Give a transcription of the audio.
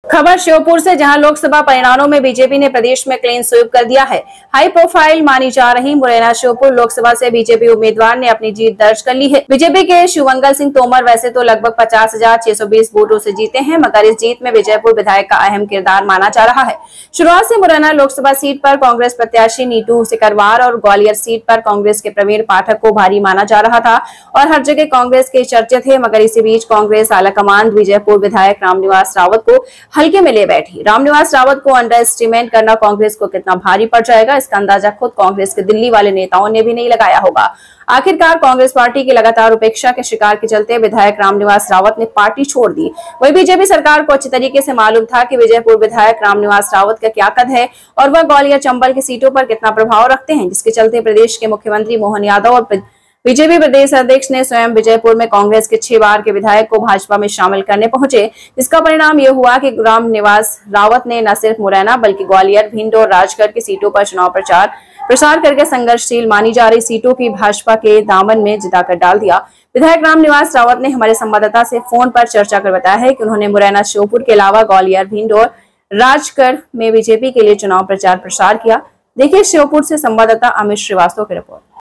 खबर श्योपुर से, जहां लोकसभा परिणामों में बीजेपी ने प्रदेश में क्लीन स्वीप कर दिया है। हाई प्रोफाइल मानी जा रही मुरैना श्योपुर लोकसभा से बीजेपी उम्मीदवार ने अपनी जीत दर्ज कर ली है। बीजेपी के शिवमंगल सिंह तोमर वैसे तो लगभग 50,620 वोटों से जीते हैं, मगर इस जीत में विजयपुर विधायक का अहम किरदार माना जा रहा है। शुरुआत से मुरैना लोकसभा सीट पर कांग्रेस प्रत्याशी नीतू सिकरवार और ग्वालियर सीट पर कांग्रेस के प्रवीण पाठक को भारी माना जा रहा था और हर जगह कांग्रेस के चर्चे थे, मगर इसी बीच कांग्रेस आलाकमान विजयपुर विधायक रामनिवास रावत को हल्के में ले बैठी। रामनिवास रावत को अंडर एस्टिमेट करना कांग्रेस को कितना भारी पड़ जाएगा, इसका अंदाजा खुद कांग्रेस के दिल्ली वाले नेताओं ने भी नहीं लगाया होगा। आखिरकार कांग्रेस पार्टी की लगातार उपेक्षा के शिकार के चलते विधायक रामनिवास रावत ने पार्टी छोड़ दी। वही बीजेपी सरकार को अच्छी तरीके से मालूम था कि विजयपुर विधायक रामनिवास रावत का क्या कद है और वह ग्वालियर चंबल की सीटों पर कितना प्रभाव रखते हैं, जिसके चलते प्रदेश के मुख्यमंत्री मोहन यादव और बीजेपी प्रदेश अध्यक्ष ने स्वयं विजयपुर में कांग्रेस के 6 बार के विधायक को भाजपा में शामिल करने पहुंचे, जिसका परिणाम यह हुआ कि रामनिवास रावत ने न सिर्फ मुरैना बल्कि ग्वालियर, भिंड और राजगढ़ की सीटों पर चुनाव प्रसार करके संघर्षशील मानी जा रही सीटों की भाजपा के दामन में जिताकर डाल दिया। विधायक रामनिवास रावत ने हमारे संवाददाता से फोन पर चर्चा कर बताया है कि उन्होंने मुरैना श्योपुर के अलावा ग्वालियर, भिंड और राजगढ़ में बीजेपी के लिए चुनाव प्रचार किया। देखिए श्योपुर से संवाददाता अमित श्रीवास्तव की रिपोर्ट।